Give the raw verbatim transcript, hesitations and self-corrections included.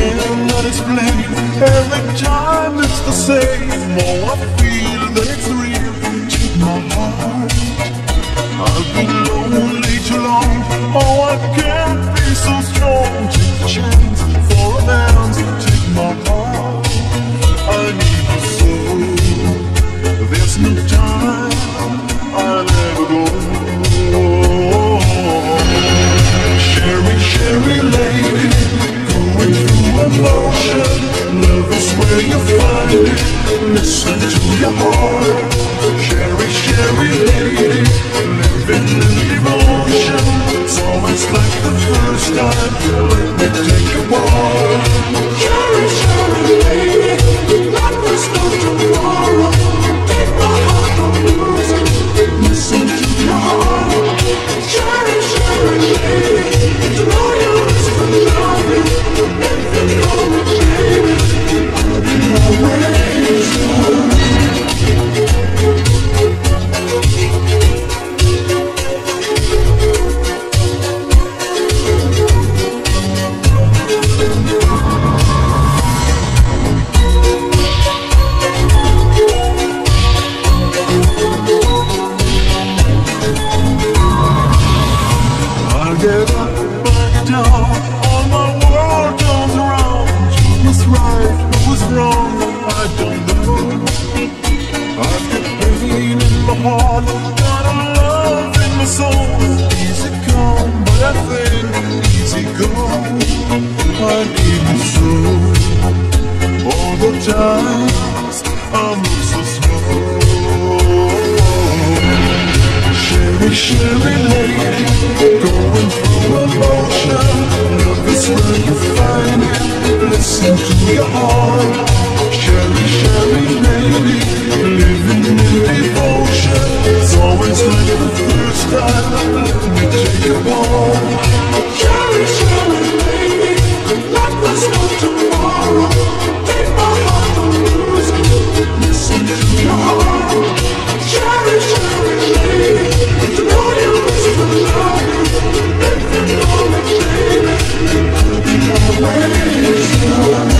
cannot explain. Every time it's the same. Oh, I feel that it's real. Take my heart. I've been lonely too long. Oh, I can't be so strong. Take the chance for a dance. Take my heart. I need you so. There's no time. I'll never go. Cheri, Cheri lady, going through emotion. Love is where you find it. Listen to your heart. Cheri, Cheri lady, living in devotion. It's always like the first time. Let me take a walk. Cheri, Cheri lady, like there's no tomorrow. Take my heart, don't lose it. Listen to your heart. Cheri, Cheri lady, to know you is to love you. If you know me, baby, I'll be always yours. Get up, back it down. All my world turns around. Who's right, who's wrong, I don't know. I've got pain in my heart, got a love in my soul. Easy come, but I think easy go. I need you so. All the times I move so slow. Cheri, Cheri lady, going through emotion. Love is where you find it. Listen to your heart. Cheri, Cheri lady, living in devotion. It's always like the first time. Let me take you home. Cheri, Cheri lady, like there's no tomorrow. Take my heart, don't lose it. Listen to your heart. Cheri, Cheri lady, to know you is to love you. If you know me, baby, I'll be always yours.